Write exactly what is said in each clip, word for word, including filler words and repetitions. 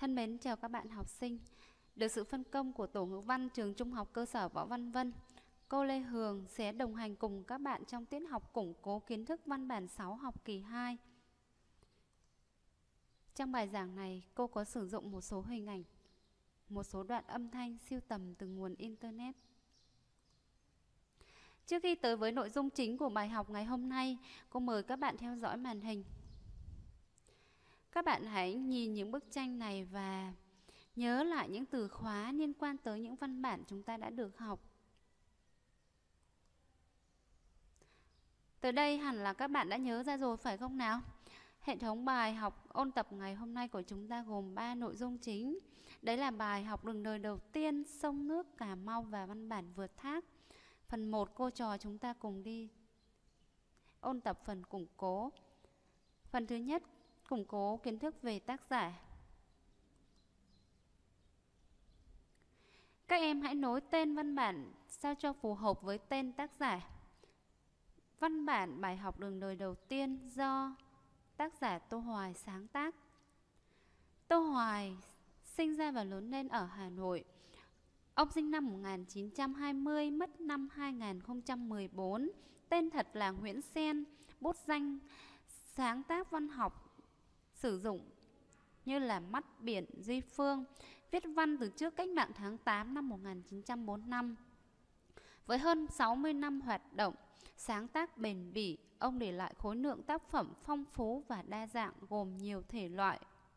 Thân mến chào các bạn học sinh. Được sự phân công của Tổ ngữ văn trường Trung học cơ sở Võ Văn Vân, cô Lê Hường sẽ đồng hành cùng các bạn trong tiết học củng cố kiến thức văn bản sáu học kỳ hai. Trong bài giảng này, cô có sử dụng một số hình ảnh, một số đoạn âm thanh sưu tầm từ nguồn Internet. Trước khi tới với nội dung chính của bài học ngày hôm nay, cô mời các bạn theo dõi màn hình. Các bạn hãy nhìn những bức tranh này và nhớ lại những từ khóa liên quan tới những văn bản chúng ta đã được học. Từ đây hẳn là các bạn đã nhớ ra rồi phải không nào? Hệ thống bài học ôn tập ngày hôm nay của chúng ta gồm ba nội dung chính. Đấy là bài học đường đời đầu tiên, sông nước, Cà Mau và văn bản vượt thác. Phần một cô trò chúng ta cùng đi ôn tập phần củng cố. Phần thứ nhất, củng cố kiến thức về tác giả. Các em hãy nối tên văn bản sao cho phù hợp với tên tác giả. Văn bản bài học đường đời đầu tiên do tác giả Tô Hoài sáng tác. Tô Hoài sinh ra và lớn lên ở Hà Nội. Ông sinh năm một nghìn chín trăm hai mươi, mất năm hai nghìn không trăm mười bốn. Tên thật là Nguyễn Sen, bút danh sáng tác văn học sử dụng như là Mắt Biển Duy Phương, viết văn từ trước cách mạng tháng tám năm một nghìn chín trăm bốn mươi lăm. Với hơn sáu mươi năm hoạt động, sáng tác bền bỉ, ông để lại khối lượng tác phẩm phong phú và đa dạng gồm nhiều thể loại.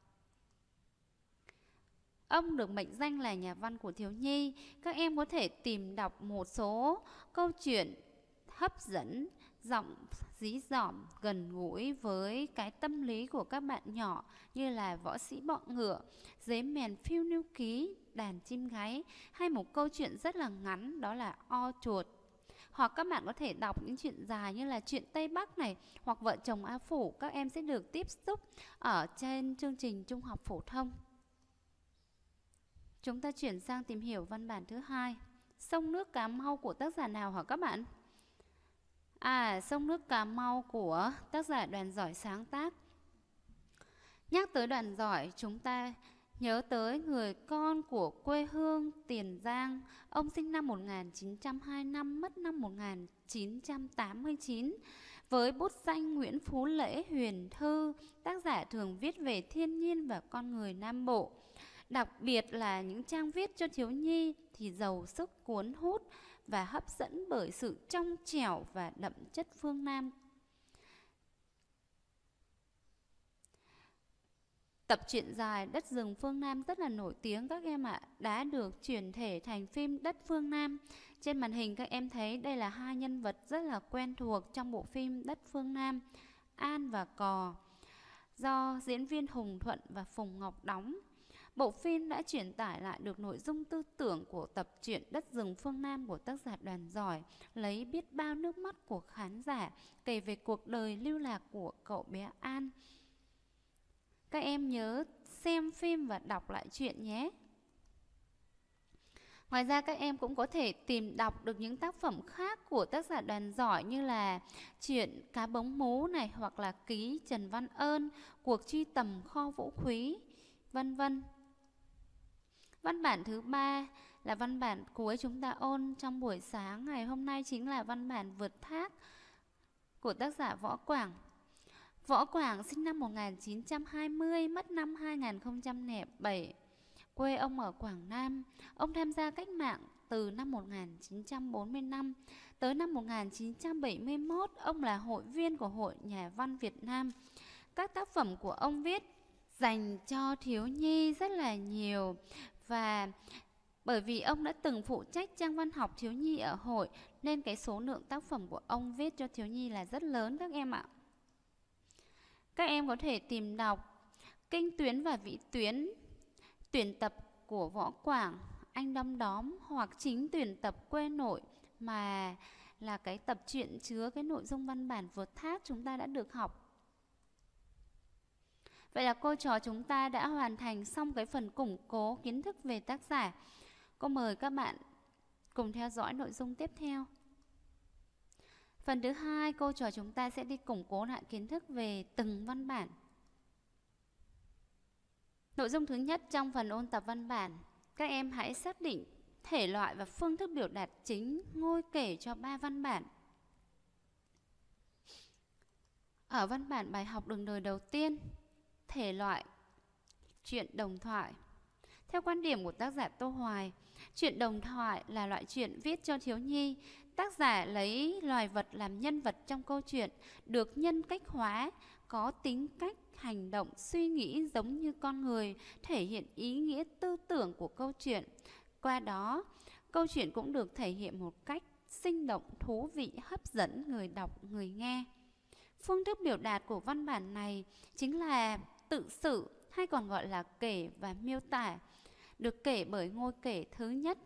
Ông được mệnh danh là nhà văn của thiếu nhi. Các em có thể tìm đọc một số câu chuyện hấp dẫn, giọng dí dỏm, gần gũi với cái tâm lý của các bạn nhỏ như là Võ sĩ bọ ngựa, Dế mèn phiêu lưu ký, Đàn chim gáy, hay một câu chuyện rất là ngắn đó là O chuột. Hoặc các bạn có thể đọc những chuyện dài như là chuyện Tây Bắc này, hoặc Vợ chồng A Phủ. Các em sẽ được tiếp xúc ở trên chương trình trung học phổ thông. Chúng ta chuyển sang tìm hiểu văn bản thứ hai. Sông nước Cà Mau của tác giả nào hả các bạn? À, Sông nước Cà Mau của tác giả Đoàn Giỏi sáng tác. Nhắc tới Đoàn Giỏi, chúng ta nhớ tới người con của quê hương Tiền Giang. Ông sinh năm một nghìn chín trăm hai mươi lăm, mất năm một nghìn chín trăm tám mươi chín. Với bút danh Nguyễn Phú Lễ Huyền Thư, tác giả thường viết về thiên nhiên và con người Nam Bộ. Đặc biệt là những trang viết cho thiếu nhi thì giàu sức cuốn hút và hấp dẫn bởi sự trong trẻo và đậm chất phương Nam. Tập truyện dài Đất rừng phương Nam rất là nổi tiếng các em ạ, đã được chuyển thể thành phim Đất phương Nam. Trên màn hình các em thấy đây là hai nhân vật rất là quen thuộc trong bộ phim Đất phương Nam, An và Cò, do diễn viên Hùng Thuận và Phùng Ngọc đóng. Bộ phim đã truyền tải lại được nội dung tư tưởng của tập truyện Đất rừng phương Nam của tác giả Đoàn Giỏi, lấy biết bao nước mắt của khán giả kể về cuộc đời lưu lạc của cậu bé An. Các em nhớ xem phim và đọc lại truyện nhé. Ngoài ra các em cũng có thể tìm đọc được những tác phẩm khác của tác giả Đoàn Giỏi như là truyện Cá Bống Mú này, hoặc là Ký Trần Văn Ơn, Cuộc truy tầm kho vũ khí, vân vân. Văn bản thứ ba là văn bản cuối chúng ta ôn trong buổi sáng ngày hôm nay, chính là văn bản Vượt thác của tác giả Võ Quảng. Võ Quảng sinh năm một nghìn chín trăm hai mươi, mất năm hai nghìn không trăm lẻ bảy. Quê ông ở Quảng Nam. Ông tham gia cách mạng từ năm một nghìn chín trăm bốn mươi lăm tới năm một nghìn chín trăm bảy mươi mốt. Ông là hội viên của Hội Nhà văn Việt Nam. Các tác phẩm của ông viết dành cho thiếu nhi rất là nhiều. Và bởi vì ông đã từng phụ trách trang văn học thiếu nhi ở hội, nên cái số lượng tác phẩm của ông viết cho thiếu nhi là rất lớn các em ạ. Các em có thể tìm đọc Kinh Tuyến và Vĩ Tuyến, tuyển tập của Võ Quảng, Anh Đom Đóm, hoặc chính tuyển tập Quê Nội, mà là cái tập truyện chứa cái nội dung văn bản Vượt thác chúng ta đã được học. Vậy là cô trò chúng ta đã hoàn thành xong cái phần củng cố kiến thức về tác giả. Cô mời các bạn cùng theo dõi nội dung tiếp theo. Phần thứ hai, cô trò chúng ta sẽ đi củng cố lại kiến thức về từng văn bản. Nội dung thứ nhất trong phần ôn tập văn bản, các em hãy xác định thể loại và phương thức biểu đạt chính ngôi kể cho ba văn bản. Ở văn bản bài học Đường đời đầu tiên, thể loại truyện đồng thoại. Theo quan điểm của tác giả Tô Hoài, truyện đồng thoại là loại truyện viết cho thiếu nhi. Tác giả lấy loài vật làm nhân vật trong câu chuyện, được nhân cách hóa, có tính cách, hành động, suy nghĩ giống như con người, thể hiện ý nghĩa tư tưởng của câu chuyện. Qua đó, câu chuyện cũng được thể hiện một cách sinh động, thú vị, hấp dẫn người đọc, người nghe. Phương thức biểu đạt của văn bản này chính là tự sự, hay còn gọi là kể và miêu tả, được kể bởi ngôi kể thứ nhất.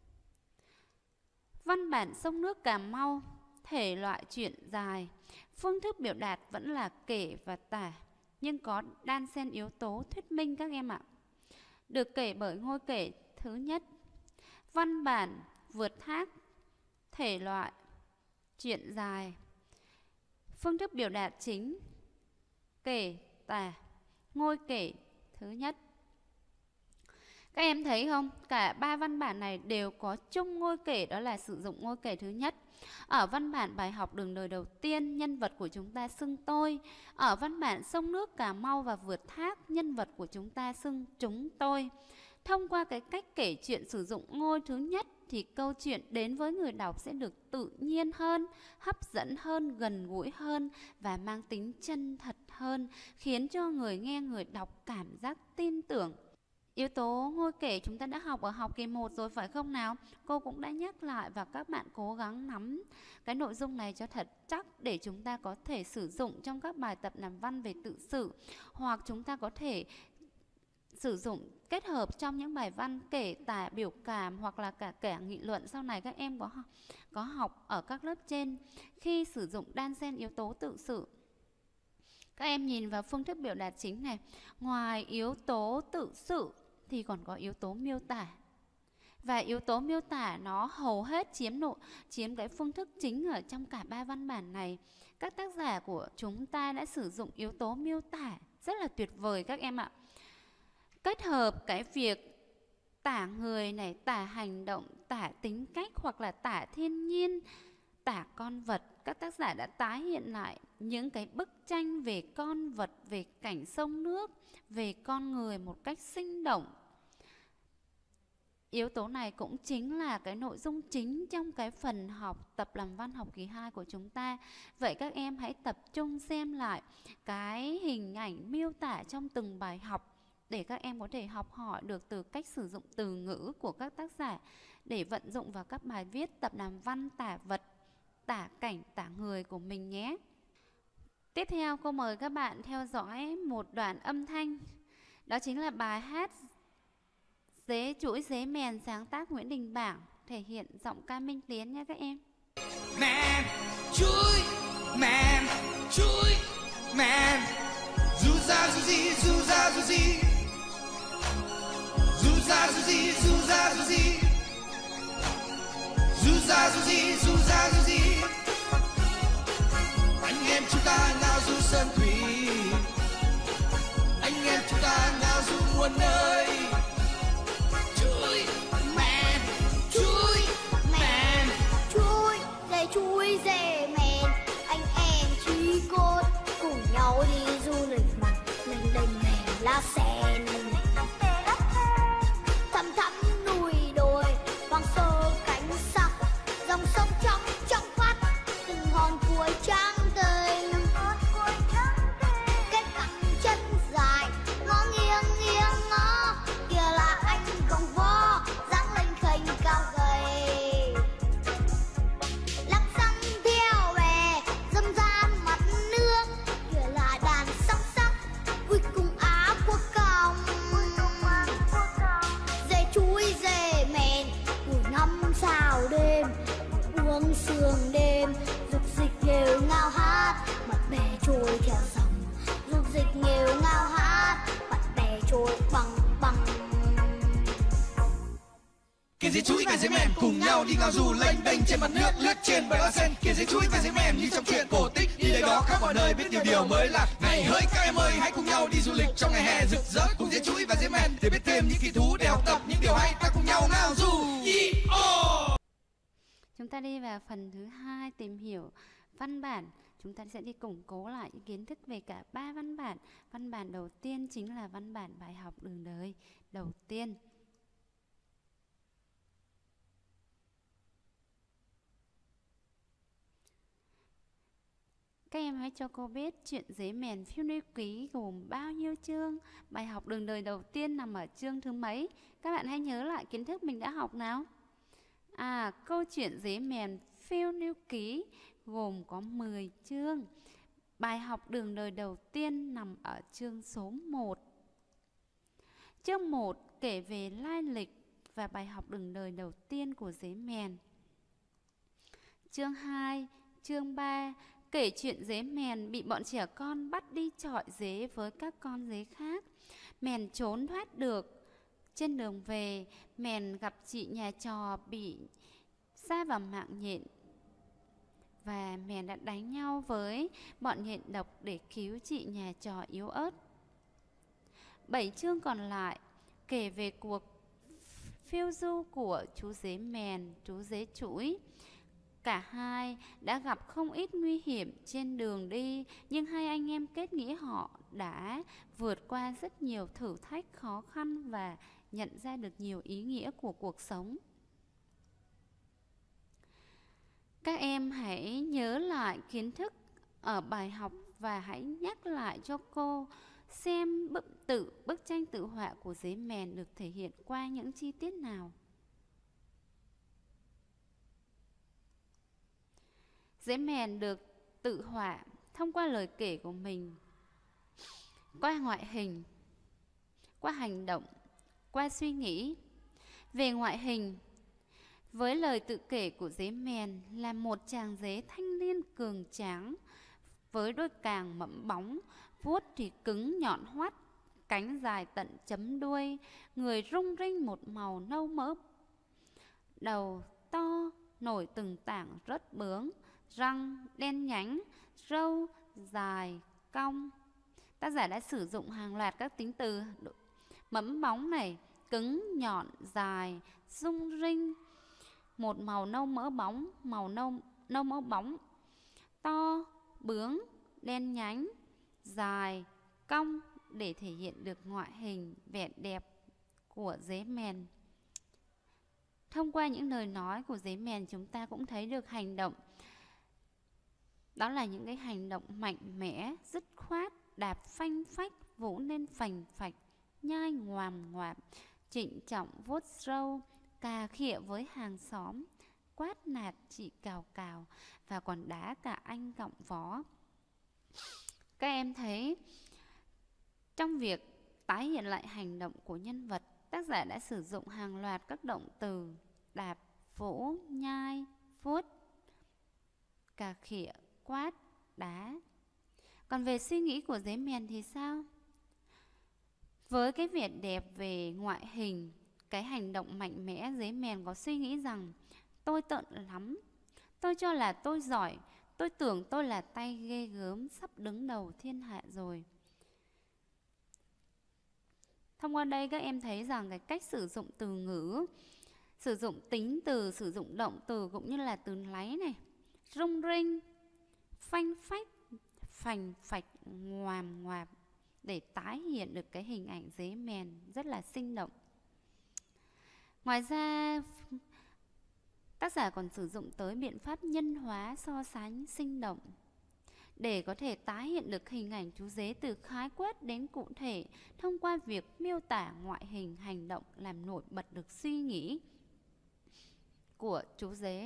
Văn bản Sông nước Cà Mau, thể loại truyện dài. Phương thức biểu đạt vẫn là kể và tả, nhưng có đan xen yếu tố thuyết minh các em ạ. Được kể bởi ngôi kể thứ nhất. Văn bản Vượt thác, thể loại truyện dài. Phương thức biểu đạt chính kể, tả, ngôi kể thứ nhất. Các em thấy không? Cả ba văn bản này đều có chung ngôi kể, đó là sử dụng ngôi kể thứ nhất. Ở văn bản bài học Đường đời đầu tiên, nhân vật của chúng ta xưng tôi. Ở văn bản Sông nước Cà Mau và Vượt thác, nhân vật của chúng ta xưng chúng tôi. Thông qua cái cách kể chuyện sử dụng ngôi thứ nhất thì câu chuyện đến với người đọc sẽ được tự nhiên hơn, hấp dẫn hơn, gần gũi hơn và mang tính chân thật hơn, khiến cho người nghe, người đọc cảm giác tin tưởng. Yếu tố ngôi kể chúng ta đã học ở học kỳ một rồi phải không nào? Cô cũng đã nhắc lại và các bạn cố gắng nắm cái nội dung này cho thật chắc để chúng ta có thể sử dụng trong các bài tập làm văn về tự sự, hoặc chúng ta có thể sử dụng kết hợp trong những bài văn kể, tả, biểu cảm hoặc là cả kể nghị luận sau này các em có có học ở các lớp trên, khi sử dụng đan xen yếu tố tự sự. Các em nhìn vào phương thức biểu đạt chính này, ngoài yếu tố tự sự thì còn có yếu tố miêu tả. Và yếu tố miêu tả nó hầu hết chiếm nội chiếm cái phương thức chính ở trong cả ba văn bản này. Các tác giả của chúng ta đã sử dụng yếu tố miêu tả rất là tuyệt vời các em ạ. Kết hợp cái việc tả người này, tả hành động, tả tính cách hoặc là tả thiên nhiên, tả con vật. Các tác giả đã tái hiện lại những cái bức tranh về con vật, về cảnh sông nước, về con người một cách sinh động. Yếu tố này cũng chính là cái nội dung chính trong cái phần học tập làm văn học kỳ hai của chúng ta. Vậy các em hãy tập trung xem lại cái hình ảnh miêu tả trong từng bài học để các em có thể học hỏi được từ cách sử dụng từ ngữ của các tác giả để vận dụng vào các bài viết tập làm văn tả vật, tả cảnh, tả người của mình nhé. Tiếp theo cô mời các bạn theo dõi một đoạn âm thanh. Đó chính là bài hát Dế chuỗi dế mèn sáng tác Nguyễn Đình Bảng, thể hiện giọng ca Minh Tiến nha các em. Mèn chuỗi, mèn chuỗi, mèn du ra du di, du ra du di, du ra du di, du ra du di, du ra du di, du ra du di. Anh em chúng ta ngao du sơn thủy, anh em chúng ta ngao du muôn nơi. Chuỗi mèn, chuỗi mèn, Chuỗi dê chuỗi dê mèn, anh em chí cốt cùng nhau đi du lịch mà lênh đênh mèn lá sen. Thăm thẳm núi đồi, hoang sơ cánh sắc, dòng sông trong trong vắt, từng hòn cuối trắng tình. về dế mèn cùng nhau đi ngao du lênh đênh trên mặt nước lướt trên bãi đá sen. Kia dế chuối về dế mèn như trong chuyện cổ tích, đi đây đó khắp mọi nơi biết nhiều điều mới lạ. Này hỡi các em ơi, hãy cùng nhau đi du lịch trong ngày hè rực rỡ cùng dế chuối và dế mèn để biết thêm những kỳ thú, để học tập những điều hay. Ta cùng nhau ngao du. Yeah! Chúng ta đi vào phần thứ hai, tìm hiểu văn bản. Chúng ta sẽ đi củng cố lại những kiến thức về cả ba văn bản. Văn bản đầu tiên chính là văn bản bài học đường đời đầu tiên. Các em hãy cho cô biết chuyện dế mèn phiêu lưu ký gồm bao nhiêu chương? Bài học đường đời đầu tiên nằm ở chương thứ mấy? Các bạn hãy nhớ lại kiến thức mình đã học nào. À, câu chuyện dế mèn phiêu lưu ký gồm có mười chương. Bài học đường đời đầu tiên nằm ở chương số một. Chương một kể về lai lịch và bài học đường đời đầu tiên của dế mèn. Chương hai, chương ba kể chuyện dế mèn bị bọn trẻ con bắt đi chọi dế với các con dế khác. Mèn trốn thoát được. Trên đường về, mèn gặp chị nhà trò bị sa vào mạng nhện và mèn đã đánh nhau với bọn nhện độc để cứu chị nhà trò yếu ớt. Bảy chương còn lại kể về cuộc phiêu du của chú dế mèn, chú dế chuỗi. Cả hai đã gặp không ít nguy hiểm trên đường đi, nhưng hai anh em kết nghĩa họ đã vượt qua rất nhiều thử thách khó khăn và nhận ra được nhiều ý nghĩa của cuộc sống. Các em hãy nhớ lại kiến thức ở bài học và hãy nhắc lại cho cô xem bức tự bức tranh tự họa của dế mèn được thể hiện qua những chi tiết nào. Dế mèn được tự họa thông qua lời kể của mình, qua ngoại hình, qua hành động, qua suy nghĩ. Về ngoại hình, với lời tự kể của dế mèn là một chàng dế thanh niên cường tráng, với đôi càng mẫm bóng, vuốt thì cứng nhọn hoắt, cánh dài tận chấm đuôi, người rung rinh một màu nâu mỡ, đầu to nổi từng tảng rất bướng, răng đen nhánh, râu dài cong. Tác giả đã sử dụng hàng loạt các tính từ mẫm bóng này, cứng, nhọn, dài, rung rinh, một màu nâu mỡ bóng, màu nâu nâu mỡ bóng, to, bướng, đen nhánh, dài, cong để thể hiện được ngoại hình vẻ đẹp của dế mèn. Thông qua những lời nói của dế mèn, chúng ta cũng thấy được hành động. Đó là những cái hành động mạnh mẽ, dứt khoát, đạp phanh phách, vỗ lên phành phạch, nhai ngoàm ngoạp, trịnh trọng vuốt râu, cà khịa với hàng xóm, quát nạt chị cào cào và còn đá cả anh cọng vó. Các em thấy trong việc tái hiện lại hành động của nhân vật, tác giả đã sử dụng hàng loạt các động từ đạp, vỗ, nhai, vuốt, cà khịa, quát, đá. Còn về suy nghĩ của dế mèn thì sao? Với cái vẻ đẹp về ngoại hình, cái hành động mạnh mẽ, dế mèn có suy nghĩ rằng tôi tợn lắm, tôi cho là tôi giỏi, tôi tưởng tôi là tay ghê gớm sắp đứng đầu thiên hạ rồi. Thông qua đây các em thấy rằng cái cách sử dụng từ ngữ, sử dụng tính từ, sử dụng động từ cũng như là từ láy này, rung rinh, phanh phách, phành phạch, ngoàm ngoạp để tái hiện được cái hình ảnh dế mèn rất là sinh động. Ngoài ra, tác giả còn sử dụng tới biện pháp nhân hóa so sánh sinh động để có thể tái hiện được hình ảnh chú dế từ khái quát đến cụ thể thông qua việc miêu tả ngoại hình, hành động làm nổi bật được suy nghĩ của chú dế.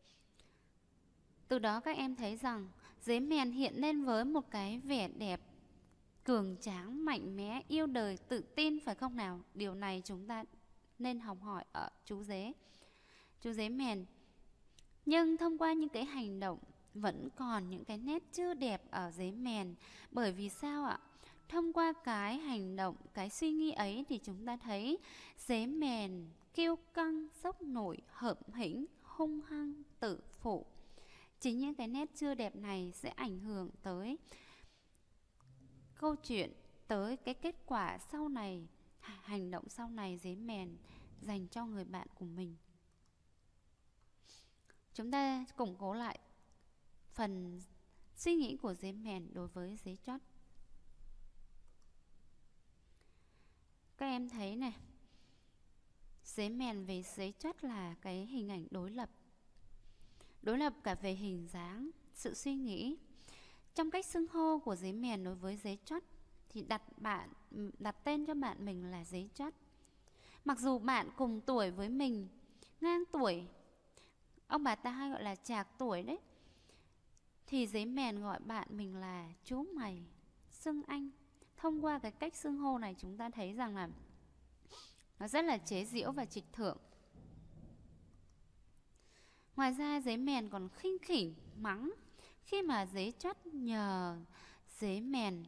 Từ đó các em thấy rằng dế mèn hiện lên với một cái vẻ đẹp cường tráng, mạnh mẽ, yêu đời, tự tin, phải không nào? Điều này chúng ta nên học hỏi ở chú dế, chú dế mèn. Nhưng thông qua những cái hành động vẫn còn những cái nét chưa đẹp ở dế mèn. Bởi vì sao ạ? Thông qua cái hành động, cái suy nghĩ ấy thì chúng ta thấy dế mèn kiêu căng, sốc nổi, hợm hĩnh, hung hăng, tự phụ. Chính những cái nét chưa đẹp này sẽ ảnh hưởng tới câu chuyện, tới cái kết quả sau này, hành động sau này dế mèn dành cho người bạn của mình. Chúng ta củng cố lại phần suy nghĩ của dế mèn đối với dế chót. Các em thấy này, dế mèn với dế chót là cái hình ảnh đối lập. Đối lập cả về hình dáng, sự suy nghĩ. Trong cách xưng hô của dế mèn đối với dế chót thì đặt bạn đặt tên cho bạn mình là dế chót. Mặc dù bạn cùng tuổi với mình, ngang tuổi, ông bà ta hay gọi là trạc tuổi đấy, thì dế mèn gọi bạn mình là chú mày, xưng anh. Thông qua cái cách xưng hô này chúng ta thấy rằng là nó rất là chế giễu và trịch thượng. Ngoài ra dế mèn còn khinh khỉnh, mắng. Khi mà dế chót nhờ dế mèn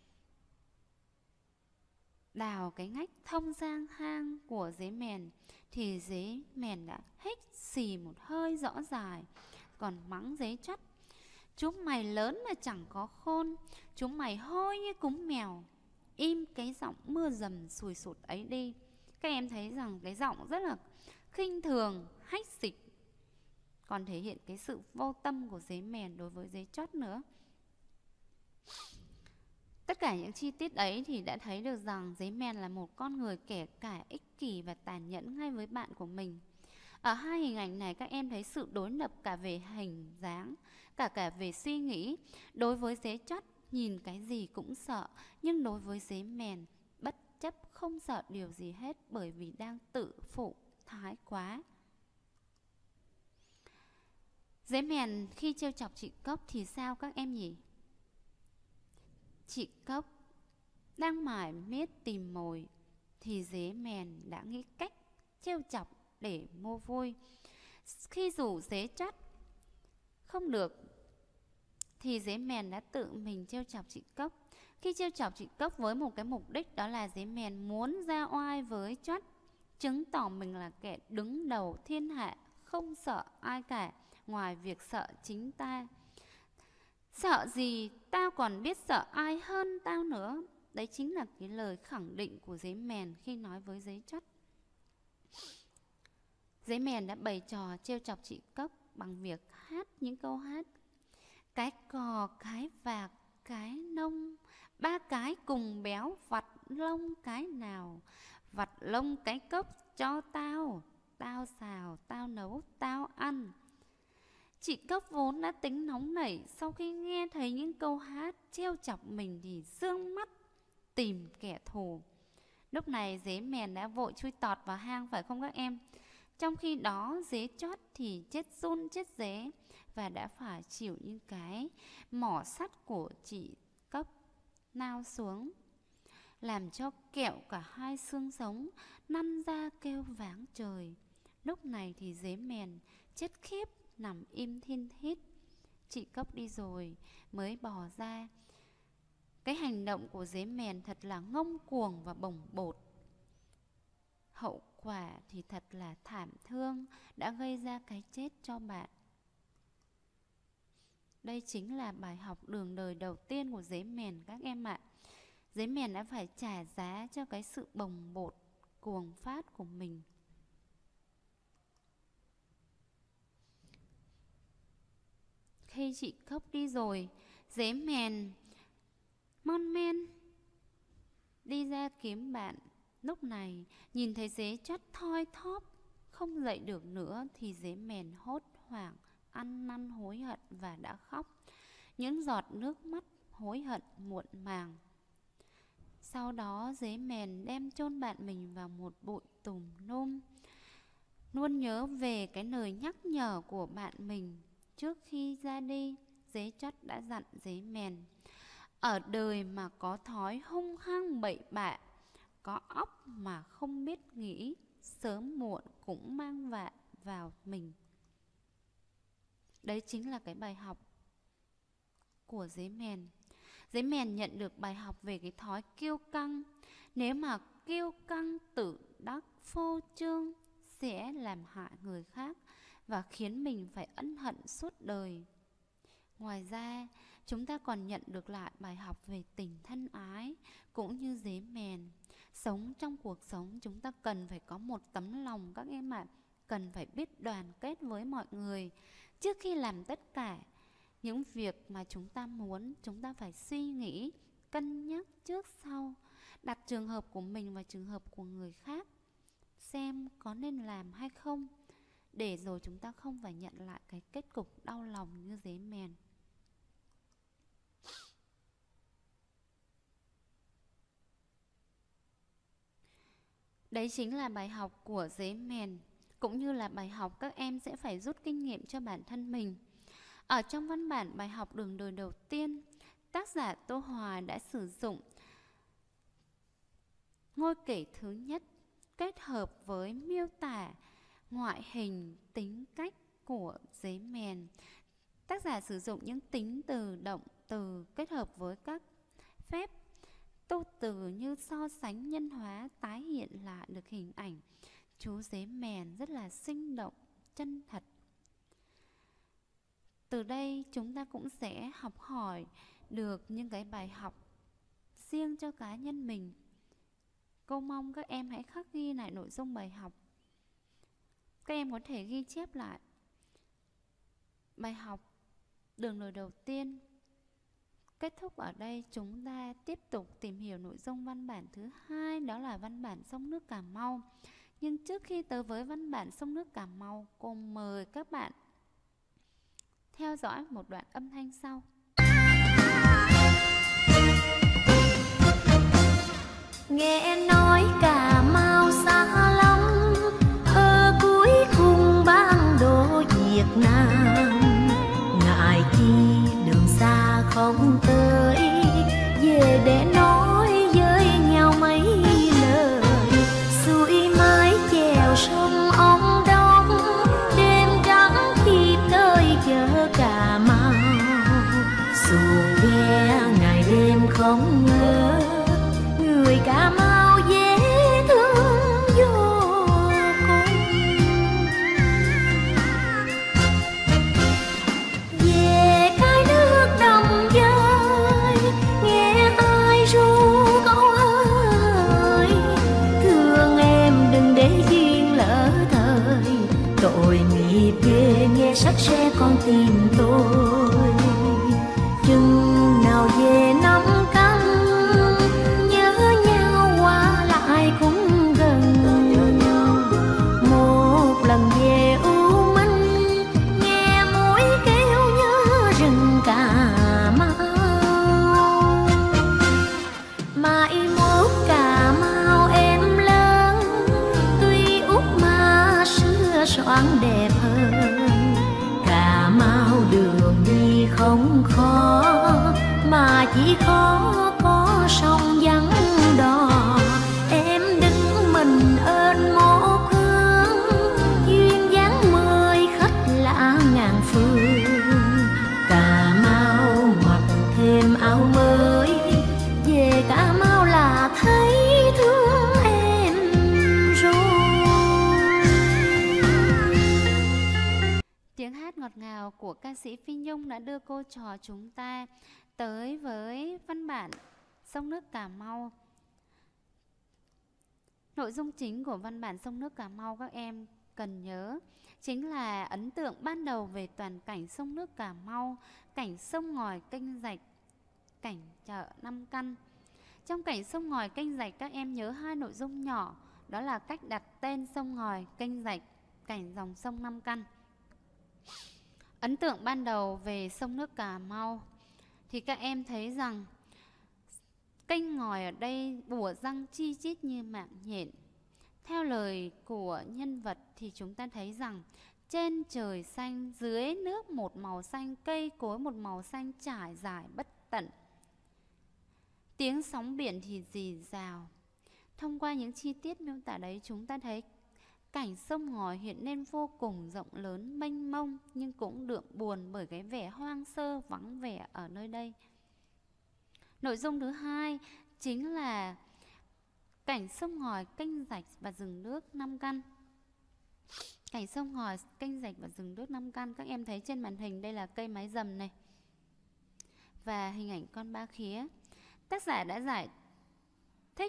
đào cái ngách thông sang hang của dế mèn thì dế mèn đã hít xì một hơi rõ dài, còn mắng dế chót: chúng mày lớn mà chẳng có khôn, chúng mày hôi như cúng mèo, im cái giọng mưa dầm sùi sụt ấy đi. Các em thấy rằng cái giọng rất là khinh thường, hách dịch, còn thể hiện cái sự vô tâm của dế mèn đối với dế chót nữa. Tất cả những chi tiết ấy thì đã thấy được rằng dế mèn là một con người kẻ cả ích kỷ và tàn nhẫn ngay với bạn của mình. Ở hai hình ảnh này các em thấy sự đối lập cả về hình dáng, cả cả về suy nghĩ. Đối với dế chót nhìn cái gì cũng sợ, nhưng đối với dế mèn bất chấp không sợ điều gì hết, bởi vì đang tự phụ thái quá. Dế mèn khi trêu chọc chị Cốc thì sao các em nhỉ? Chị Cốc đang mải miết tìm mồi thì dế mèn đã nghĩ cách trêu chọc để mua vui. Khi rủ dế chót không được thì dế mèn đã tự mình trêu chọc chị Cốc. Khi trêu chọc chị Cốc với một cái mục đích, đó là dế mèn muốn ra oai với chót, chứng tỏ mình là kẻ đứng đầu thiên hạ, không sợ ai cả ngoài việc sợ chính ta. Sợ gì, tao còn biết sợ ai hơn tao nữa. Đấy chính là cái lời khẳng định của dế mèn khi nói với dế chót. Dế mèn đã bày trò trêu chọc chị Cốc bằng việc hát những câu hát: cái cò, cái vạc, cái nông, ba cái cùng béo, vặt lông cái nào, vặt lông cái cốc cho tao, tao xào, tao nấu, tao ăn. Chị Cốc vốn đã tính nóng nảy, sau khi nghe thấy những câu hát trêu chọc mình thì dương mắt tìm kẻ thù. Lúc này dế mèn đã vội chui tọt vào hang, phải không các em? Trong khi đó dế chót thì chết run chết dế và đã phải chịu những cái mỏ sắt của chị Cốc nao xuống, làm cho kẹo cả hai xương sống năn ra kêu váng trời. Lúc này thì dế mèn chết khiếp nằm im thin thít. Chị Cốc đi rồi mới bò ra. Cái hành động của dế mèn thật là ngông cuồng và bồng bột. Hậu quả thì thật là thảm thương, đã gây ra cái chết cho bạn. Đây chính là bài học đường đời đầu tiên của dế mèn các em ạ. Dế mèn đã phải trả giá cho cái sự bồng bột, cuồng phát của mình. Khi chị Cốc đi rồi, dế mèn mon men đi ra kiếm bạn. Lúc này nhìn thấy dế chót thoi thóp không dậy được nữa thì dế mèn hốt hoảng, ăn năn hối hận và đã khóc những giọt nước mắt hối hận muộn màng. Sau đó dế mèn đem chôn bạn mình vào một bụi tùm nôm, luôn nhớ về cái lời nhắc nhở của bạn mình. Trước khi ra đi, dế chót đã dặn dế mèn: ở đời mà có thói hung hăng bậy bạ, có óc mà không biết nghĩ, sớm muộn cũng mang vạ vào mình. Đấy chính là cái bài học của dế mèn. Dế mèn nhận được bài học về cái thói kiêu căng. Nếu mà kiêu căng tự đắc phô trương, sẽ làm hại người khác và khiến mình phải ân hận suốt đời. Ngoài ra, chúng ta còn nhận được lại bài học về tình thân ái cũng như dế mèn. Sống trong cuộc sống chúng ta cần phải có một tấm lòng các em ạ, cần phải biết đoàn kết với mọi người. Trước khi làm tất cả những việc mà chúng ta muốn, chúng ta phải suy nghĩ, cân nhắc trước sau, đặt trường hợp của mình và trường hợp của người khác, xem có nên làm hay không, để rồi chúng ta không phải nhận lại cái kết cục đau lòng như dế mèn. Đấy chính là bài học của dế mèn, cũng như là bài học các em sẽ phải rút kinh nghiệm cho bản thân mình. Ở trong văn bản bài học đường đời đầu tiên, tác giả Tô Hoài đã sử dụng ngôi kể thứ nhất kết hợp với miêu tả ngoại hình, tính cách của dế mèn. Tác giả sử dụng những tính từ, động từ kết hợp với các phép tu từ như so sánh, nhân hóa, tái hiện lại được hình ảnh chú dế mèn rất là sinh động, chân thật. Từ đây chúng ta cũng sẽ học hỏi được những cái bài học riêng cho cá nhân mình. Cô mong các em hãy khắc ghi lại nội dung bài học. Các em có thể ghi chép lại bài học đường đời đầu tiên. Kết thúc ở đây, chúng ta tiếp tục tìm hiểu nội dung văn bản thứ hai, đó là văn bản Sông nước Cà Mau. Nhưng trước khi tới với văn bản Sông nước Cà Mau, cô mời các bạn theo dõi một đoạn âm thanh sau. Nghe nói Cà Mau xa lắm, ở cuối cùng bản đồ Việt Nam. Ngại chi đường xa không tới, về để nói với nhau mấy lời. Xuôi mái chèo sông Ông Đông, đêm trắng khi tới chợ Cà Mau. Xuồng ghe ngày đêm không ngớt, người Cà Mau dễ thương vô cùng. Về cái nước đồng dơi, nghe ai ru câu hỡi, thương em đừng để duyên lỡ thời. Tội nghiệp ghê nghe sắc xe con tim tôi. Chừng nào về năm canh, nhớ nhau qua lại cũng gần. Một lần về U Minh, nghe mũi kêu nhớ rừng Cà Mau. Mai mốt Cà Mau em lớn, tuy út mà xưa soạn đẹp hơn. Cà Mau đường đi không khó, mà chỉ khó có sông vắng đò. Em đứng mình ơn một hương, duyên dáng mời khách lạ ngàn phương. Cà Mau mặc thêm áo mới, về Cà Mau là thấy thương em rồi. Tiếng hát ngọt ngào của ca sĩ Phi Nhung đã đưa cô trò chúng ta tới với văn bản Sông nước Cà Mau. Nội dung chính của văn bản Sông nước Cà Mau các em cần nhớ chính là ấn tượng ban đầu về toàn cảnh sông nước Cà Mau, cảnh sông ngòi kênh rạch, cảnh chợ Năm Căn. Trong cảnh sông ngòi kênh rạch các em nhớ hai nội dung nhỏ, đó là cách đặt tên sông ngòi kênh rạch, cảnh dòng sông Năm Căn. Ấn tượng ban đầu về sông nước Cà Mau thì các em thấy rằng kênh ngòi ở đây bủa răng chi chít như mạng nhện. Theo lời của nhân vật thì chúng ta thấy rằng trên trời xanh, dưới nước một màu xanh, cây cối một màu xanh trải dài bất tận. Tiếng sóng biển thì rì rào. Thông qua những chi tiết miêu tả đấy, chúng ta thấy cảnh sông ngòi hiện lên vô cùng rộng lớn, mênh mông, nhưng cũng đượm buồn bởi cái vẻ hoang sơ, vắng vẻ ở nơi đây. Nội dung thứ hai chính là cảnh sông ngòi kênh rạch và rừng nước Năm Căn. Cảnh sông ngòi, kênh rạch và rừng đước Năm Căn. Các em thấy trên màn hình đây là cây mái rầm này và hình ảnh con ba khía. Tác giả đã giải thích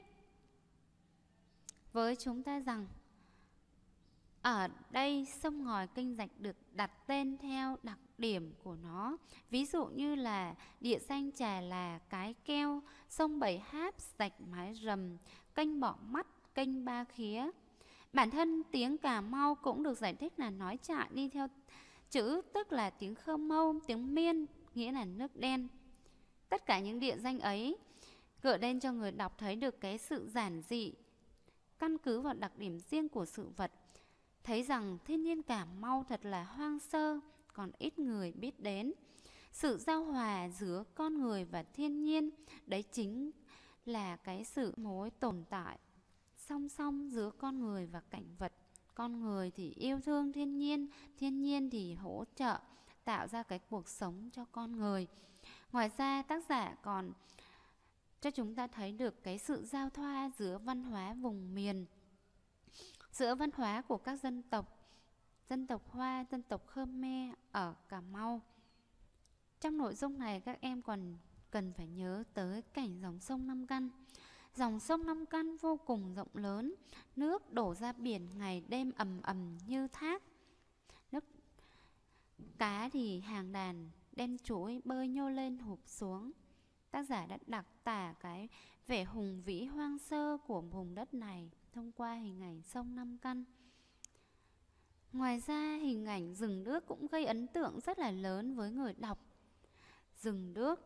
với chúng ta rằng ở đây sông ngòi kênh rạch được đặt tên theo đặc điểm của nó. Ví dụ như là địa danh Trà Là, Cái Keo, sông Bảy Háp, rạch Mái Rầm, kênh Bọ Mắt, kênh Ba Khía. Bản thân tiếng Cà Mau cũng được giải thích là nói trại đi theo chữ, tức là tiếng Khơ Mâu, tiếng Miên, nghĩa là nước đen. Tất cả những địa danh ấy gợi lên cho người đọc thấy được cái sự giản dị, căn cứ vào đặc điểm riêng của sự vật. Thấy rằng thiên nhiên Cà Mau thật là hoang sơ, còn ít người biết đến. Sự giao hòa giữa con người và thiên nhiên, đấy chính là cái sự mối tồn tại song song giữa con người và cảnh vật. Con người thì yêu thương thiên nhiên, thiên nhiên thì hỗ trợ, tạo ra cái cuộc sống cho con người. Ngoài ra tác giả còn cho chúng ta thấy được cái sự giao thoa giữa văn hóa vùng miền, giữa văn hóa của các dân tộc, dân tộc Hoa, dân tộc Khmer ở Cà Mau. Trong nội dung này các em còn cần phải nhớ tới cảnh dòng sông Năm Căn. Dòng sông Năm Căn vô cùng rộng lớn, nước đổ ra biển ngày đêm ầm ầm như thác. Nước cá thì hàng đàn đen chuối bơi nhô lên hụp xuống. Tác giả đã đặc tả cái vẻ hùng vĩ hoang sơ của vùng đất này thông qua hình ảnh sông Năm Căn. Ngoài ra hình ảnh rừng đước cũng gây ấn tượng rất là lớn với người đọc. Rừng đước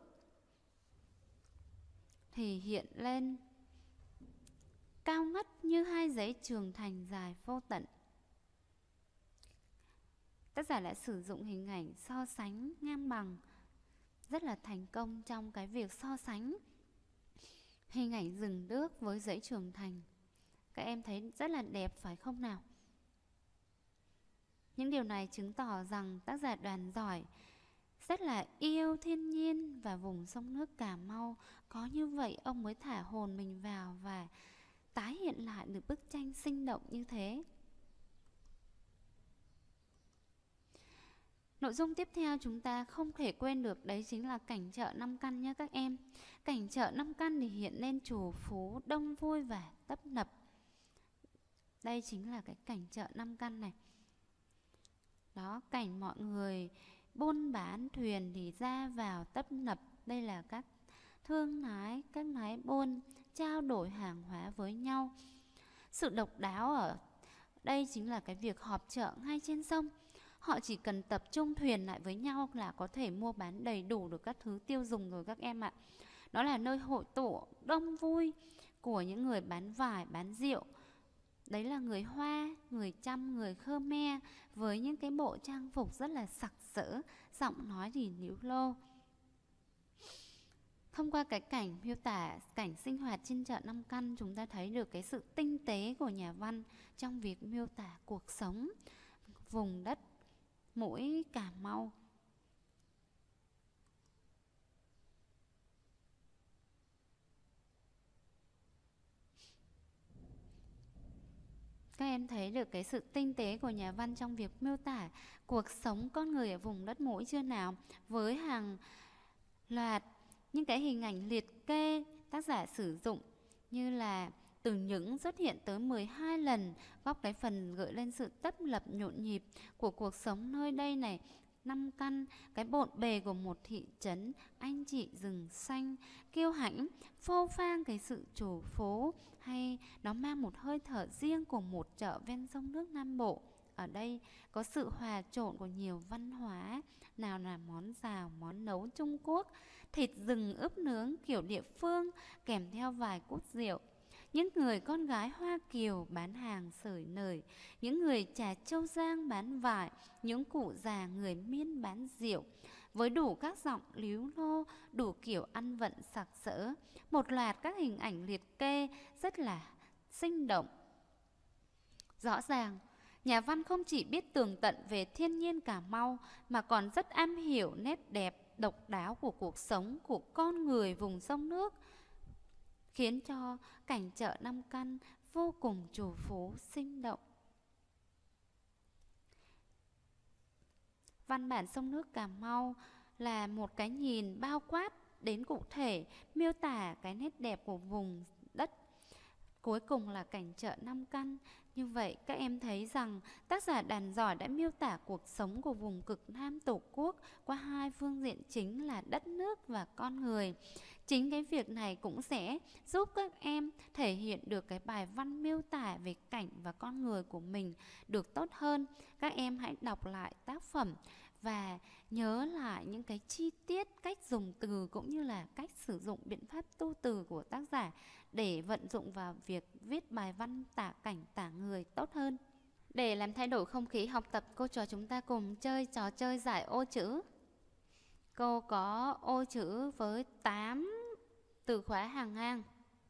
thì hiện lên cao ngất như hai dãy trường thành dài vô tận. Tác giả đã sử dụng hình ảnh so sánh ngang bằng rất là thành công trong cái việc so sánh hình ảnh rừng đước với dãy trường thành. Các em thấy rất là đẹp phải không nào? Những điều này chứng tỏ rằng tác giả Đoàn giỏi rất là yêu thiên nhiên và vùng sông nước Cà Mau. Có như vậy ông mới thả hồn mình vào và tái hiện lại được bức tranh sinh động như thế. Nội dung tiếp theo chúng ta không thể quên được đấy chính là cảnh chợ Năm Căn nhé các em. Cảnh chợ Năm Căn thì hiện lên trù phú đông vui và tấp nập. Đây chính là cái cảnh chợ Năm Căn này. Đó, cảnh mọi người buôn bán thuyền thì ra vào tấp nập. Đây là các thương lái, các lái buôn trao đổi hàng hóa với nhau. Sự độc đáo ở đây chính là cái việc họp chợ ngay trên sông. Họ chỉ cần tập trung thuyền lại với nhau là có thể mua bán đầy đủ được các thứ tiêu dùng rồi các em ạ. Đó là nơi hội tụ đông vui của những người bán vải, bán rượu. Đấy là người Hoa, người Chăm, người Khmer với những cái bộ trang phục rất là sặc sỡ, giọng nói thì líu lô. Thông qua cái cảnh miêu tả cảnh sinh hoạt trên chợ Năm Căn, chúng ta thấy được cái sự tinh tế của nhà văn trong việc miêu tả cuộc sống vùng đất mũi Cà Mau. Các em thấy được cái sự tinh tế của nhà văn trong việc miêu tả cuộc sống con người ở vùng đất mũi chưa nào? Với hàng loạt những cái hình ảnh liệt kê tác giả sử dụng như là từ những xuất hiện tới mười hai lần, góp cái phần gợi lên sự tấp nập nhộn nhịp của cuộc sống nơi đây này. Năm Căn, cái bộn bề của một thị trấn, anh chị rừng xanh, kiêu hãnh, phô phang cái sự trù phố, hay nó mang một hơi thở riêng của một chợ ven sông nước Nam Bộ. Ở đây có sự hòa trộn của nhiều văn hóa, nào là món xào, món nấu Trung Quốc, thịt rừng ướp nướng kiểu địa phương, kèm theo vài cút rượu. Những người con gái Hoa Kiều bán hàng sởi nởi, những người Trà Châu Giang bán vải, những cụ già người Miên bán rượu, với đủ các giọng líu lô, đủ kiểu ăn vận sặc sỡ. Một loạt các hình ảnh liệt kê rất là sinh động. Rõ ràng, nhà văn không chỉ biết tường tận về thiên nhiên Cà Mau mà còn rất am hiểu nét đẹp, độc đáo của cuộc sống của con người vùng sông nước, khiến cho cảnh chợ Năm Căn vô cùng trù phú sinh động. Văn bản Sông Nước Cà Mau là một cái nhìn bao quát đến cụ thể, miêu tả cái nét đẹp của vùng đất. Cuối cùng là cảnh chợ Năm Căn. Như vậy các em thấy rằng tác giả Đàn Giỏi đã miêu tả cuộc sống của vùng cực Nam Tổ quốc qua hai phương diện chính là đất nước và con người. Chính cái việc này cũng sẽ giúp các em thể hiện được cái bài văn miêu tả về cảnh và con người của mình được tốt hơn. Các em hãy đọc lại tác phẩm và nhớ lại những cái chi tiết, cách dùng từ cũng như là cách sử dụng biện pháp tu từ của tác giả để vận dụng vào việc viết bài văn tả cảnh tả người tốt hơn. Để làm thay đổi không khí học tập, cô trò chúng ta cùng chơi trò chơi giải ô chữ. Cô có ô chữ với tám từ khóa hàng ngang.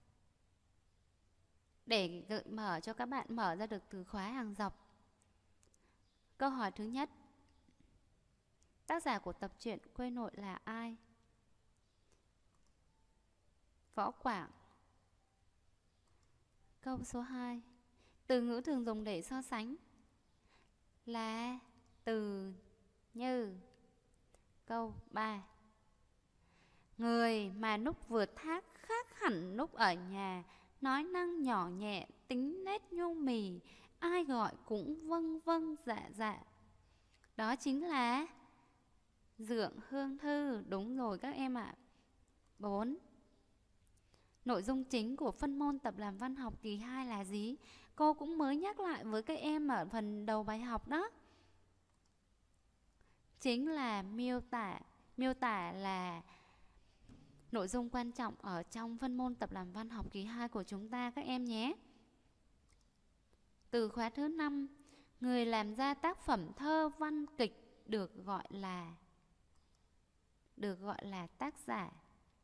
Để gợi mở cho các bạn mở ra được từ khóa hàng dọc. Câu hỏi thứ nhất. Tác giả của tập truyện Quê Nội là ai? Võ Quảng. Câu số hai. Từ ngữ thường dùng để so sánh là từ như. Câu ba. Người mà núc vượt thác khác hẳn núc ở nhà, nói năng nhỏ nhẹ, tính nét nhu mì, ai gọi cũng vâng vâng dạ dạ. Đó chính là Dượng Hương Thư. Đúng rồi các em ạ. bốn. Nội dung chính của phân môn tập làm văn học kỳ hai là gì? Cô cũng mới nhắc lại với các em ở phần đầu bài học đó. Chính là miêu tả. Miêu tả là nội dung quan trọng ở trong phân môn tập làm văn học kỳ hai của chúng ta các em nhé. Từ khóa thứ năm. Người làm ra tác phẩm thơ văn kịch được gọi là Được gọi là tác giả.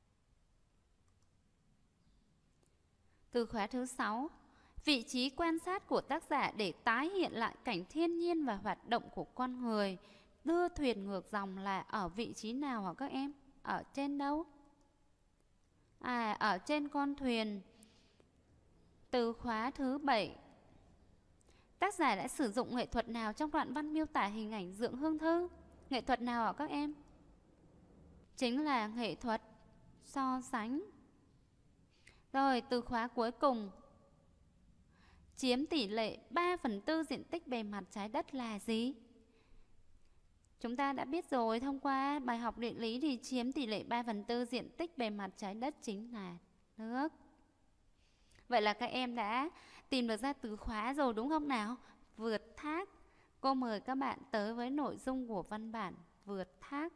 Từ khóa thứ sáu. Vị trí quan sát của tác giả để tái hiện lại cảnh thiên nhiên và hoạt động của con người. Đưa thuyền ngược dòng là ở vị trí nào hả các em? Ở trên đâu? À, ở trên con thuyền. Từ khóa thứ bảy. Tác giả đã sử dụng nghệ thuật nào trong đoạn văn miêu tả hình ảnh Dượng Hương Thư? Nghệ thuật nào hả các em? Chính là nghệ thuật so sánh. Rồi, từ khóa cuối cùng. Chiếm tỷ lệ ba phần tư diện tích bề mặt trái đất là gì? Chúng ta đã biết rồi, thông qua bài học địa lý thì chiếm tỷ lệ ba phần tư diện tích bề mặt trái đất chính là nước. Vậy là các em đã tìm được ra từ khóa rồi đúng không nào? Vượt thác. Cô mời các bạn tới với nội dung của văn bản vượt thác.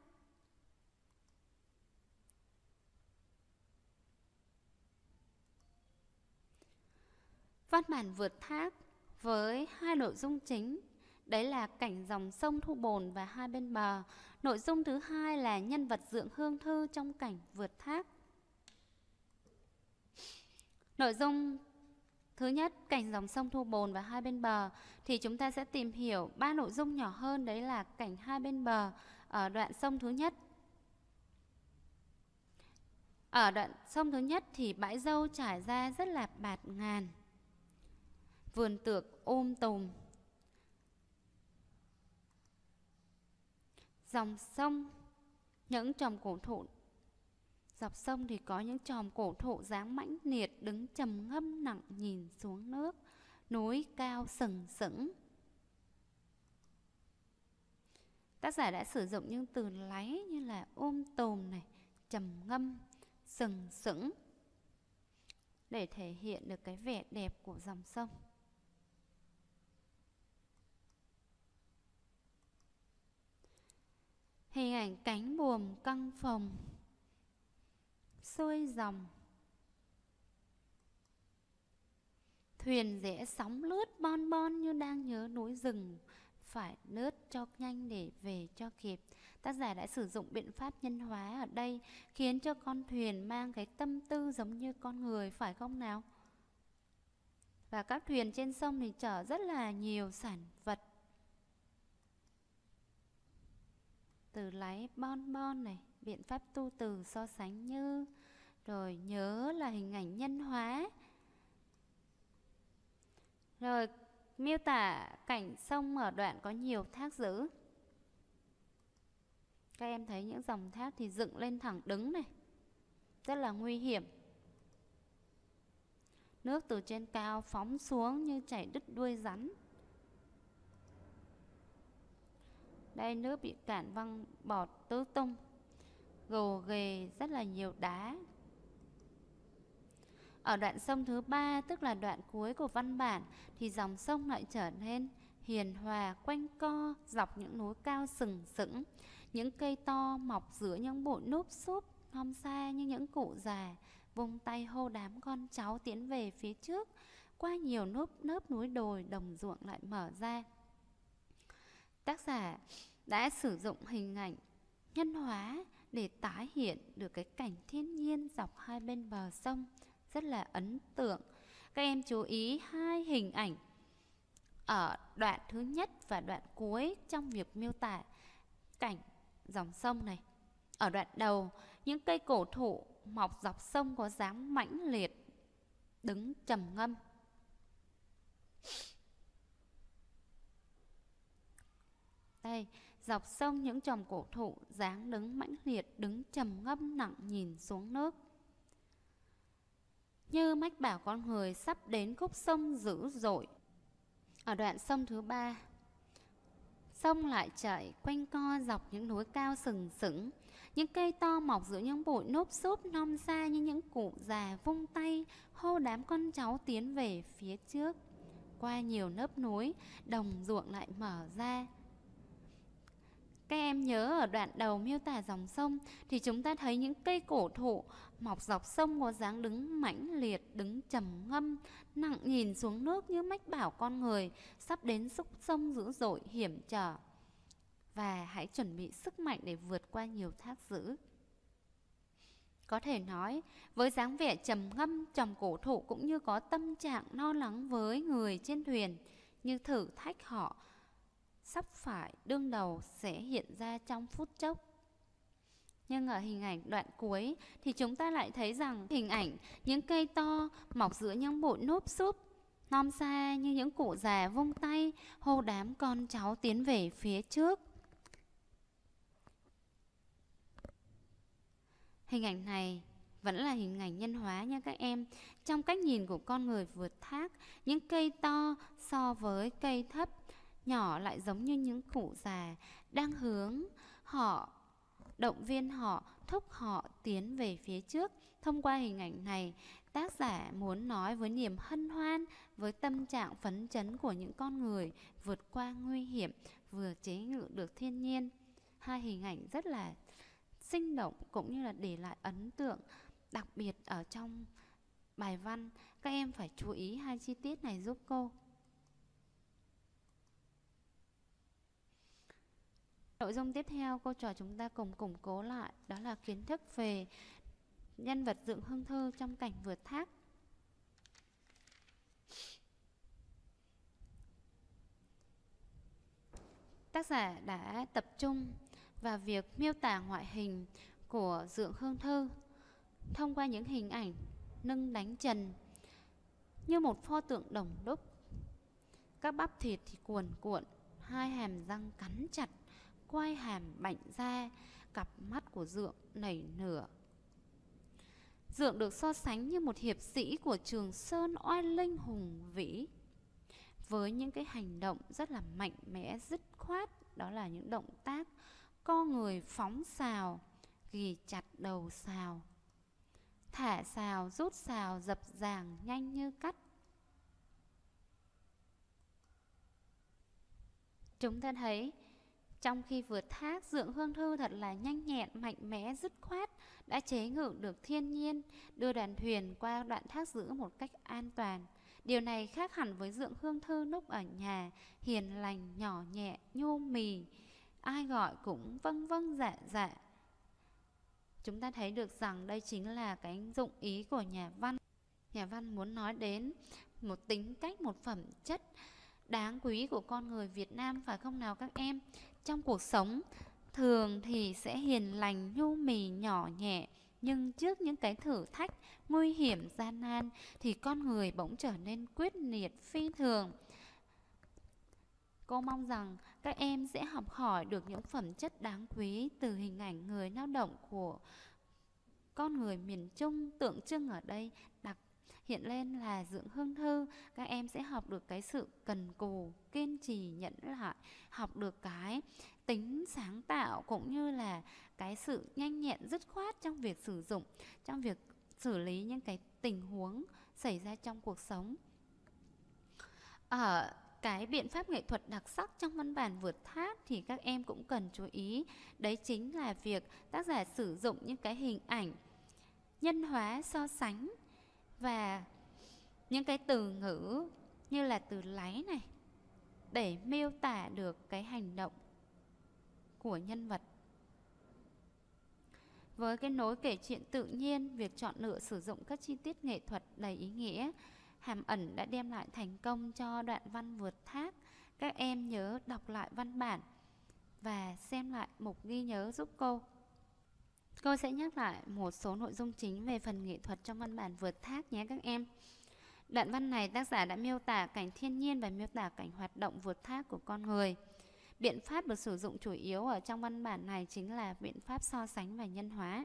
Văn bản vượt thác với hai nội dung chính. Đấy là cảnh dòng sông Thu Bồn và hai bên bờ. Nội dung thứ hai là nhân vật Dượng Hương Thư trong cảnh vượt thác. Nội dung thứ nhất, cảnh dòng sông Thu Bồn và hai bên bờ, thì chúng ta sẽ tìm hiểu ba nội dung nhỏ hơn. Đấy là cảnh hai bên bờ ở đoạn sông thứ nhất. Ở đoạn sông thứ nhất thì bãi dâu trải ra rất là bạt ngàn, vườn tược ôm tùm. Dòng sông, những chòm cổ thụ. Dọc sông thì có những chòm cổ thụ dáng mãnh liệt đứng trầm ngâm nặng nhìn xuống nước. Núi cao sừng sững. Tác giả đã sử dụng những từ láy như là ôm tùm này, trầm ngâm, sừng sững để thể hiện được cái vẻ đẹp của dòng sông. Hình ảnh cánh buồm căng phồng xuôi dòng, thuyền rẽ sóng lướt bon bon như đang nhớ núi rừng, phải lướt cho nhanh để về cho kịp. Tác giả đã sử dụng biện pháp nhân hóa ở đây khiến cho con thuyền mang cái tâm tư giống như con người, phải không nào? Và các thuyền trên sông thì chở rất là nhiều sản vật. Từ láy bon bon này, biện pháp tu từ so sánh như, rồi nhớ là hình ảnh nhân hóa. Rồi miêu tả cảnh sông ở đoạn có nhiều thác dữ. Các em thấy những dòng thác thì dựng lên thẳng đứng này, rất là nguy hiểm. Nước từ trên cao phóng xuống như chảy đứt đuôi rắn. Đây nước bị cạn văng bọt tứ tung, gồ ghề rất là nhiều đá. Ở đoạn sông thứ ba, tức là đoạn cuối của văn bản, thì dòng sông lại trở nên hiền hòa quanh co dọc những núi cao sừng sững. Những cây to mọc giữa những bụi núp xúp, non xa như những cụ già vung tay hô đám con cháu tiến về phía trước. Qua nhiều núp nớp núi đồi, đồng ruộng lại mở ra. Tác giả đã sử dụng hình ảnh nhân hóa để tái hiện được cái cảnh thiên nhiên dọc hai bên bờ sông, rất là ấn tượng. Các em chú ý hai hình ảnh ở đoạn thứ nhất và đoạn cuối trong việc miêu tả cảnh dòng sông này. Ở đoạn đầu, những cây cổ thụ mọc dọc sông có dáng mãnh liệt, đứng trầm ngâm. Đây, dọc sông những chòm cổ thụ dáng đứng mãnh liệt, đứng trầm ngâm nặng nhìn xuống nước. Như mách bảo con người sắp đến khúc sông dữ dội. Ở đoạn sông thứ ba, sông lại chảy quanh co dọc những núi cao sừng sững. Những cây to mọc giữa những bụi núp xúp, non xa như những cụ già vung tay hô đám con cháu tiến về phía trước. Qua nhiều nớp núi, đồng ruộng lại mở ra. Các em nhớ ở đoạn đầu miêu tả dòng sông thì chúng ta thấy những cây cổ thụ mọc dọc sông có dáng đứng mãnh liệt, đứng trầm ngâm, nặng nhìn xuống nước như mách bảo con người sắp đến khúc sông dữ dội hiểm trở. Và hãy chuẩn bị sức mạnh để vượt qua nhiều thác dữ. Có thể nói, với dáng vẻ trầm ngâm, chòm cổ thụ cũng như có tâm trạng lo lắng với người trên thuyền, như thử thách họ sắp phải đương đầu sẽ hiện ra trong phút chốc. Nhưng ở hình ảnh đoạn cuối thì chúng ta lại thấy rằng hình ảnh những cây to mọc giữa những bụi núp xúp, non xa như những cụ già vung tay hô đám con cháu tiến về phía trước. Hình ảnh này vẫn là hình ảnh nhân hóa nha các em. Trong cách nhìn của con người vượt thác, những cây to so với cây thấp, nhỏ lại giống như những cụ già đang hướng họ, động viên họ, thúc họ tiến về phía trước. Thông qua hình ảnh này, tác giả muốn nói với niềm hân hoan, với tâm trạng phấn chấn của những con người vượt qua nguy hiểm, vừa chế ngự được thiên nhiên. Hai hình ảnh rất là sinh động cũng như là để lại ấn tượng đặc biệt ở trong bài văn. Các em phải chú ý hai chi tiết này giúp cô. Nội dung tiếp theo cô trò chúng ta cùng củng cố lại đó là kiến thức về nhân vật Dượng Hương Thư trong cảnh vượt thác. Tác giả đã tập trung vào việc miêu tả ngoại hình của Dượng Hương Thư thông qua những hình ảnh nâng đánh trần như một pho tượng đồng đúc. Các bắp thịt thì cuồn cuộn, hai hàm răng cắn chặt, quai hàm bạnh ra, cặp mắt của Dượng nảy nửa. Dượng được so sánh như một hiệp sĩ của Trường Sơn oai linh hùng vĩ, với những cái hành động rất là mạnh mẽ, dứt khoát. Đó là những động tác co người phóng sào, ghì chặt đầu sào, thả sào, rút sào, dập dàng nhanh như cắt. Chúng ta thấy trong khi vượt thác, Dượng Hương Thư thật là nhanh nhẹn, mạnh mẽ, dứt khoát, đã chế ngự được thiên nhiên, đưa đoàn thuyền qua đoạn thác dữ một cách an toàn. Điều này khác hẳn với Dượng Hương Thư lúc ở nhà, hiền lành, nhỏ nhẹ, nhu mì, ai gọi cũng vâng vâng dạ dạ. Chúng ta thấy được rằng đây chính là cái dụng ý của nhà văn. Nhà văn muốn nói đến một tính cách, một phẩm chất đáng quý của con người Việt Nam, phải không nào các em? Trong cuộc sống thường thì sẽ hiền lành, nhu mì, nhỏ nhẹ, nhưng trước những cái thử thách, nguy hiểm, gian nan thì con người bỗng trở nên quyết liệt phi thường. Cô mong rằng các em sẽ học hỏi được những phẩm chất đáng quý từ hình ảnh người lao động của con người miền Trung, tượng trưng ở đây đặc hiện lên là Dưỡng Hương Thư. Các em sẽ học được cái sự cần cù, kiên trì, nhẫn lại, học được cái tính sáng tạo cũng như là cái sự nhanh nhẹn dứt khoát trong việc sử dụng, trong việc xử lý những cái tình huống xảy ra trong cuộc sống. Ở cái biện pháp nghệ thuật đặc sắc trong văn bản vượt thác thì các em cũng cần chú ý, đấy chính là việc tác giả sử dụng những cái hình ảnh nhân hóa, so sánh và những cái từ ngữ như là từ láy này để miêu tả được cái hành động của nhân vật. Với cái nối kể chuyện tự nhiên, việc chọn lựa sử dụng các chi tiết nghệ thuật đầy ý nghĩa, hàm ẩn đã đem lại thành công cho đoạn văn vượt thác. Các em nhớ đọc lại văn bản và xem lại mục ghi nhớ giúp cô. Cô sẽ nhắc lại một số nội dung chính về phần nghệ thuật trong văn bản vượt thác nhé các em. Đoạn văn này tác giả đã miêu tả cảnh thiên nhiên và miêu tả cảnh hoạt động vượt thác của con người. Biện pháp được sử dụng chủ yếu ở trong văn bản này chính là biện pháp so sánh và nhân hóa.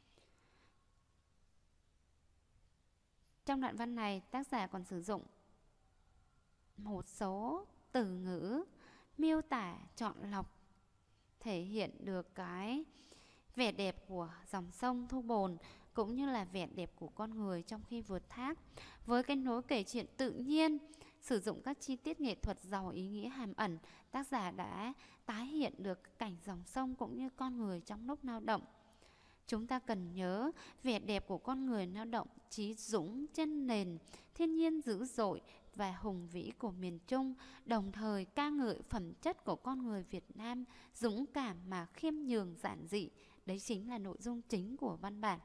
Trong đoạn văn này, tác giả còn sử dụng một số từ ngữ miêu tả chọn lọc, thể hiện được cái vẻ đẹp của dòng sông Thu Bồn cũng như là vẻ đẹp của con người trong khi vượt thác. Với cái nối kể chuyện tự nhiên, sử dụng các chi tiết nghệ thuật giàu ý nghĩa hàm ẩn, tác giả đã tái hiện được cảnh dòng sông cũng như con người trong lúc lao động. Chúng ta cần nhớ vẻ đẹp của con người lao động trí dũng trên nền thiên nhiên dữ dội và hùng vĩ của miền Trung, đồng thời ca ngợi phẩm chất của con người Việt Nam dũng cảm mà khiêm nhường giản dị. Đấy chính là nội dung chính của văn bản.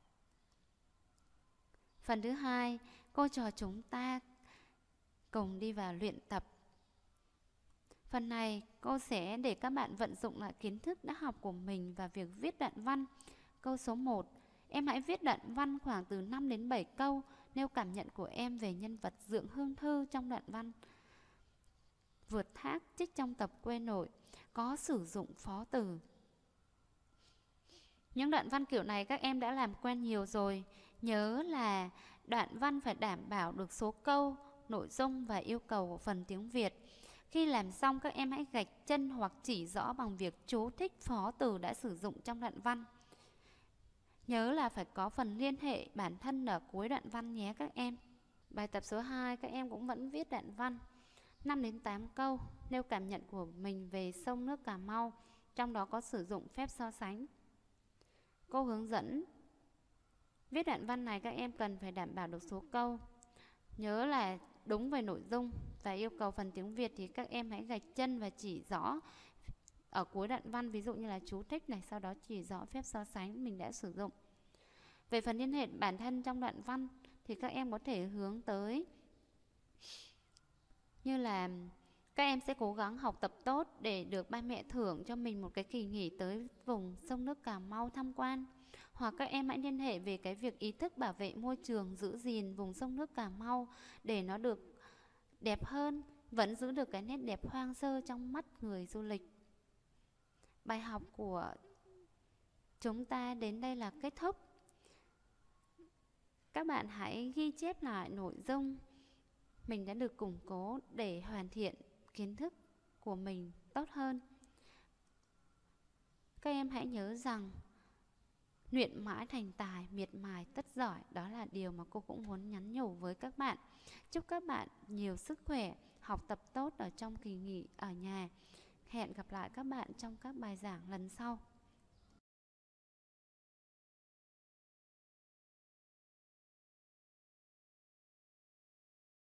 Phần thứ hai, cô trò chúng ta cùng đi vào luyện tập. Phần này cô sẽ để các bạn vận dụng lại kiến thức đã học của mình và việc viết đoạn văn. Câu số một, em hãy viết đoạn văn khoảng từ năm đến bảy câu, nêu cảm nhận của em về nhân vật Dưỡng Hương Thư trong đoạn văn vượt thác trích trong tập Quê Nội, có sử dụng phó từ. Những đoạn văn kiểu này các em đã làm quen nhiều rồi. Nhớ là đoạn văn phải đảm bảo được số câu, nội dung và yêu cầu của phần tiếng Việt. Khi làm xong, các em hãy gạch chân hoặc chỉ rõ bằng việc chú thích phó từ đã sử dụng trong đoạn văn. Nhớ là phải có phần liên hệ bản thân ở cuối đoạn văn nhé các em. Bài tập số hai, các em cũng vẫn viết đoạn văn năm đến tám câu, nêu cảm nhận của mình về sông nước Cà Mau, trong đó có sử dụng phép so sánh. Cô hướng dẫn viết đoạn văn này các em cần phải đảm bảo được số câu. Nhớ là đúng về nội dung và yêu cầu phần tiếng Việt thì các em hãy gạch chân và chỉ rõ ở cuối đoạn văn, ví dụ như là chú thích này, sau đó chỉ rõ phép so sánh mình đã sử dụng. Về phần liên hệ bản thân trong đoạn văn thì các em có thể hướng tới như là các em sẽ cố gắng học tập tốt để được ba mẹ thưởng cho mình một cái kỳ nghỉ tới vùng sông nước Cà Mau tham quan. Hoặc các em hãy liên hệ về cái việc ý thức bảo vệ môi trường, giữ gìn vùng sông nước Cà Mau để nó được đẹp hơn, vẫn giữ được cái nét đẹp hoang sơ trong mắt người du lịch. Bài học của chúng ta đến đây là kết thúc. Các bạn hãy ghi chép lại nội dung mình đã được củng cố để hoàn thiện kiến thức của mình tốt hơn. Các em hãy nhớ rằng luyện mãi thành tài, miệt mài tất giỏi. Đó là điều mà cô cũng muốn nhắn nhủ với các bạn. Chúc các bạn nhiều sức khỏe, học tập tốt ở trong kỳ nghỉ ở nhà. Hẹn gặp lại các bạn trong các bài giảng lần sau.